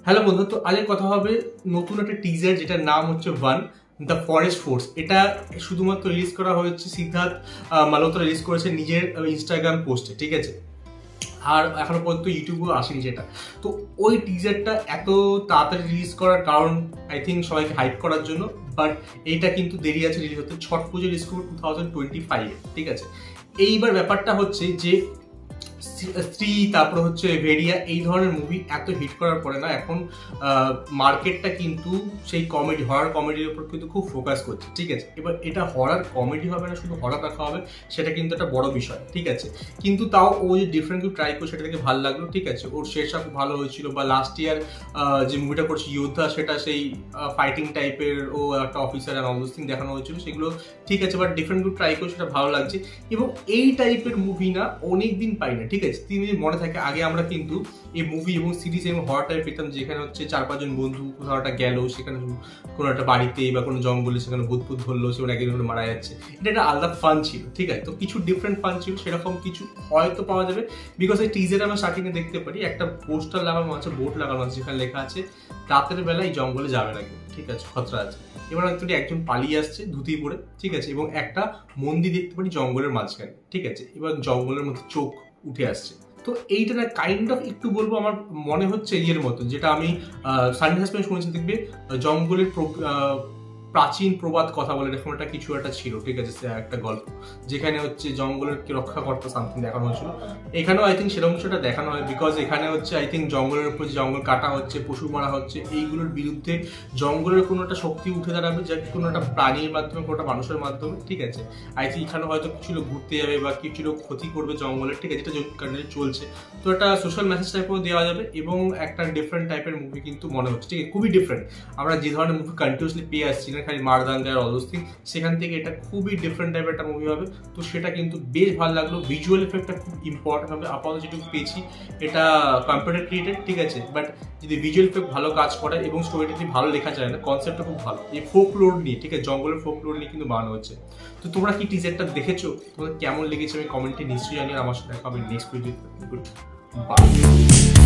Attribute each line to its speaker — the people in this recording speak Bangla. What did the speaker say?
Speaker 1: হ্যালো বন্ধু, তো আজকে কথা হবে নতুন একটা টিজার যেটার নাম হচ্ছে ওয়ান দ্য ফরেস্ট ফোর্স। এটা শুধুমাত্র রিলিজ করা হয়েছে, সিদ্ধার্থ মালহোত্রা রিলিজ করেছে নিজের ইনস্টাগ্রাম পোস্টে, ঠিক আছে। আর এখনো পর্যন্ত ইউটিউবেও আসেনি যেটা। তো ওই টিজারটা এত তাড়াতাড়ি রিলিজ করার কারণ আই থিঙ্ক সবাইকে হাইপ করার জন্য, বাট এইটা কিন্তু দেরি আছে রিলিজ হতে। ছট পুজো রিলিজ করবো 2025, ঠিক আছে। এইবার ব্যাপারটা হচ্ছে যে স্ত্রী, তারপরে হচ্ছে ভেরিয়া, এই ধরনের মুভি এত হিট করার পরে না এখন মার্কেটটা কিন্তু সেই কমেডি, হরার কমেডির উপর কিন্তু খুব ফোকাস করছে, ঠিক আছে। এবার এটা হরার কমেডি হবে না, শুধু হরার রাখা হবে, সেটা কিন্তু একটা বড় বিষয়, ঠিক আছে। কিন্তু তাও ও যে ডিফারেন্ট কিছু ট্রাই করছে, সেটা থেকে ভালো লাগলো, ঠিক আছে। ওর শেষটা খুব ভালো হয়েছিল, বা লাস্ট ইয়ার যে মুভিটা করছে যোদ্ধা, সেটা সেই ফাইটিং টাইপের, ও একটা অফিসার আর অল থিং দেখানো হয়েছিল, সেগুলো ঠিক আছে, বাট ডিফারেন্ট কিছু ট্রাই করছে, সেটা ভালো লাগছে। এবং এই টাইপের মুভি না অনেকদিন পাই না, ঠিক আছে। তিনি মনে থাকে আগে আমরা কিন্তু এই মুভি এবং সিরিজ এবং হরার টাইপ পেতাম, যেখানে হচ্ছে 4-5 জন বন্ধু কোথাও একটা গেল, সেখানে কোনো একটা বাড়িতে বা কোনো জঙ্গলে সেখানে ভূত ধরলো, সেখানে একজন মারা যাচ্ছে। এটা একটা আলাদা ফান ছিল, ঠিক আছে। তো কিছু ডিফারেন্ট ফান ছিল, সেরকম কিছু হয়তো পাওয়া যাবে, বিকজ এই টিজারে আমরা স্টার্টিংয়ে দেখতে পারি একটা পোস্টার লাগানো আছে, বোর্ড লাগানো আছে, যেখানে লেখা আছে রাতের বেলা এই জঙ্গলে যাবে না কেউ, ঠিক আছে, খতরা আছে। এবার হয়তো একজন পালিয়ে আসছে ধুতি পরে, ঠিক আছে, এবং একটা মন্দির দেখতে পারি জঙ্গলের মাঝখানে, ঠিক আছে। এবার জঙ্গলের মধ্যে চোখ উঠে আসছে। তো এইটা না কাইন্ড অফ একটু বলবো, আমার মনে হচ্ছে ইয়ের মতো, যেটা আমি সানডে সাসপেন্স শুনেছি, দেখবে জঙ্গলের প্রাচীন প্রবাদ কথা বলে এরকম একটা কিছু একটা ছিল, ঠিক আছে, একটা গল্প, যেখানে হচ্ছে জঙ্গলের রক্ষাকর্তা সামথিং দেখানো হয়েছিল। এখানেও আই থিঙ্ক সেরকম কিছুটা দেখানো হয়, বিকজ এখানে হচ্ছে আই থিঙ্ক জঙ্গলের উপর যে জঙ্গল কাটা হচ্ছে, পশু মারা হচ্ছে, এইগুলোর বিরুদ্ধে জঙ্গলের কোনো একটা শক্তি উঠে দাঁড়াবে, যা কোনো একটা প্রাণীর মাধ্যমে, কোনো একটা মানুষের মাধ্যমে, ঠিক আছে। আই থিঙ্ক এখানে হয়তো কিছু লোক ঘুরতে যাবে বা কিছু লোক ক্ষতি করবে জঙ্গলের, ঠিক আছে, যেটা কারণে চলছে। তো একটা সোশ্যাল মেসেজ টাইপেও দেওয়া যাবে, এবং একটা ডিফারেন্ট টাইপের মুভি কিন্তু মনে হচ্ছে, ঠিক আছে, খুবই ডিফারেন্ট। আমরা যে ধরনের মুভি কন্টিনিউসলি পেয়ে আসছি না, খালি মারদাঙ্গা আর অল দোজ থিং, সেখান থেকে এটা খুবই ডিফারেন্ট টাইপের একটা মুভি হবে। তো সেটা কিন্তু বেশ ভালো লাগলো। ভিজুয়াল এফেক্টটা খুব ইম্পর্টেন্ট হবে, আপাতত যেটুকু পেয়েছি এটা কম্পিউটার ক্রিয়েটেড, ঠিক আছে, বাট যদি ভিজুয়াল এফেক্ট ভালো কাজ করে এবং স্টোরিটা যদি ভালো লেখা যায় না, কনসেপ্টটা খুব ভালো, এই ফোক লোড নিয়ে, ঠিক আছে, জঙ্গলের ফোক লোড নিয়ে কিন্তু বানানো হচ্ছে। তো তোমরা কি টিজারটা দেখেছো? তোমাদের কেমন লেগেছে আমি কমেন্টে নিশ্চয়ই জানিয়ে। আমার সাথে দেখা হবে নেক্সট ভিডিওতে। Good by.